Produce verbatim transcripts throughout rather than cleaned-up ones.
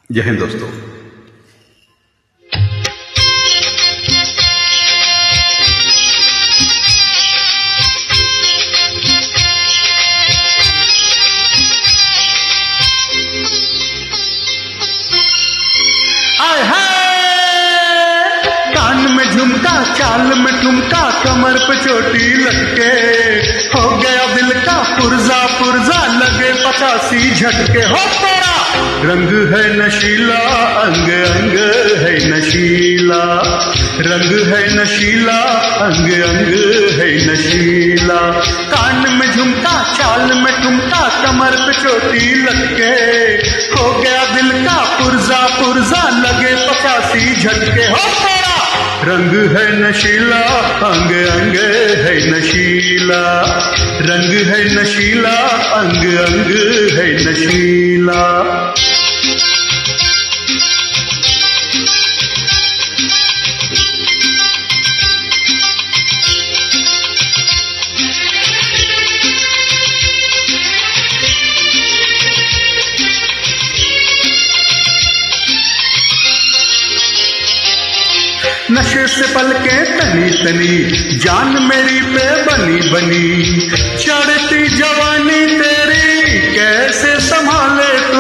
जय हिंद दोस्तों। कान में झुमका, चाल में ठुमका, कमर पे चोटी लटके, हो गया दिल का पुर्जा पुर्जा, लगे पचासी झटके। हो तेरा रंग है नशीला, अंग अंग है नशीला, रंग है नशीला, अंग अंग है नशीला। कान में झुमका, चाल में ठुमका, कमर पे चोटी लटके, हो गया दिल का पुर्जा पुर्जा, लगे पचासी झटके। हो तेरा रंग है नशीला, अंग अंग है नशीला, रंग है नशीला, अंग अंग है नशीला। नशे से पलके तनी तनी, जान मेरी पे बनी बनी, चढ़ती जवानी तेरी कैसे संभाले तू।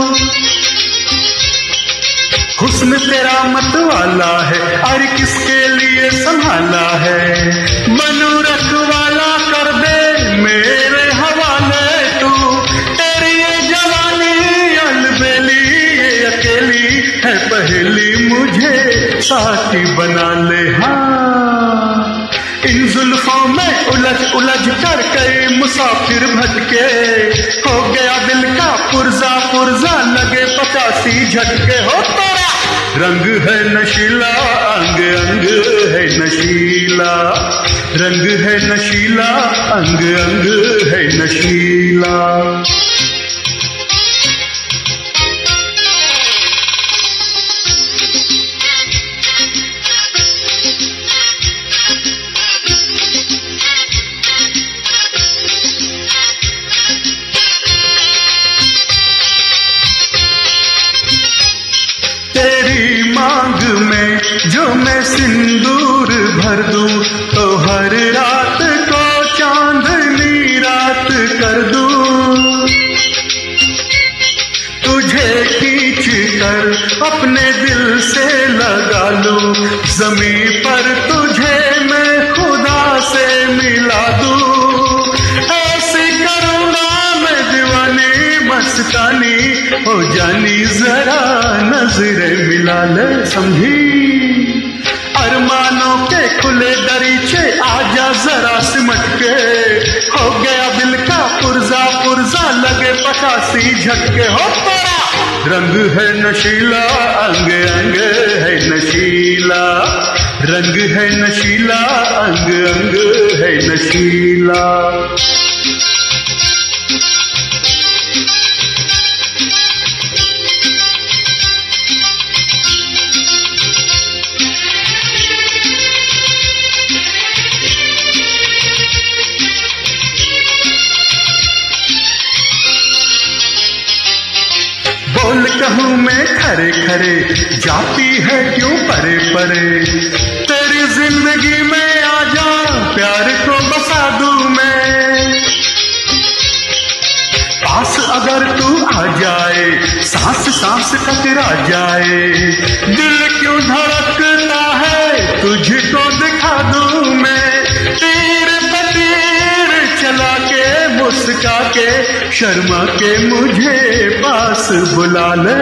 हुस्न तेरा मत वाला है, अरे किसके लिए संभाला है, बनू रखवाला कर दे मेरे हवाले तू। तेरी ये जवानी अलबेली, ये अकेली है पहेली, मुझे साथी बना ले। हाँ इन जुल्फों में उलझ उलझ कर कई मुसाफिर भटके, हो गया दिल का पुर्जा पुर्जा, लगे पचासी झटके। हो तेरा रंग है नशीला, अंग अंग है नशीला, रंग है नशीला, अंग अंग है नशीला। तेरी मांग में जो मैं सिंदूर भर दूं, तो हर रात को चांदनी रात कर दूं। तुझे खींच कर अपने दिल से लगा लूं, ज़मीं पर तुझे मैं खुदा से मिला दूं। ऐसे करूंगा मैं दीवानी मस्तानी, हो जानी जरा नजरें मिला ले समझी। अरमानों के खुले दरीचे आजा जरा सिमट के, हो गया दिल का पुर्जा पुर्जा, लगे पचासी झटके। हो तेरा रंग है नशीला, अंग अंग है नशीला, रंग है नशीला, अंग अंग है नशीला। बोल कहूँ मैं खरे खरे, जाती है क्यों परे परे, तेरी जिंदगी में आजा प्यार को बसा दूं मैं। पास अगर तू आ जाए, सांस सांस टकरा जाए, दिल क्यों धड़कता है तुझको दिखा दूं मैं। तीर पे तीर चला के, मुस्का के, शर्मा के मुझे पास बुला ले।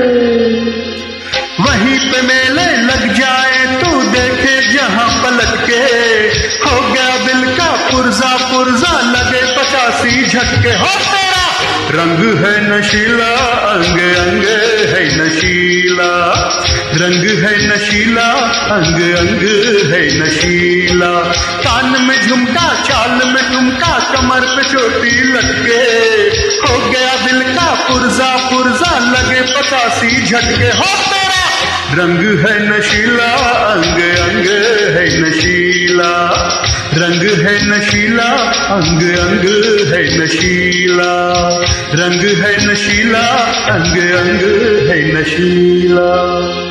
वहीं पे मेले लग जाए, तू देखे जहां पलट के, हो गया दिल का पुर्जा पुर्जा, लगे पचासी झटके। हो तेरा रंग है नशीला, अंग अंग है नशीला, रंग है नशीला, अंग अंग है नशीला। कान में झुमका, चाल में ठुमका, कमर पे चोटी लटके, हो गया दिल का पुर्जा पुर्जा, लगे पचासी झटके। हो तेरा रंग है नशीला, अंग अंग है नशीला, रंग है नशीला, अंग अंग है नशीला, रंग है नशीला, अंग अंग है नशीला। नशीला।